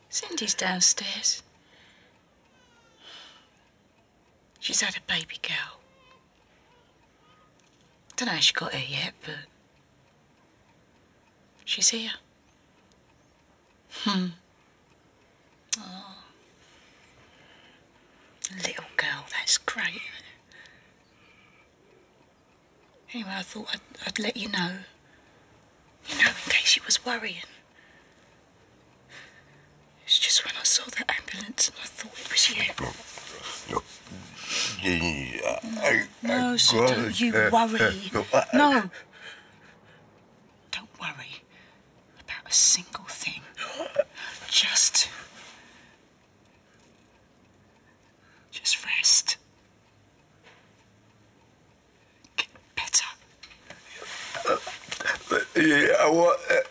Cindy's downstairs. She's had a baby girl. Don't know how she got here yet, but she's here. Oh. Little girl, that's great. Anyway, I thought I'd let you know. You know, in case you was worrying. It's just when I saw the ambulance and I thought it was you. Look, No, so don't you worry. No. Don't worry about a single thing. Just rest. Get better. Yeah, what?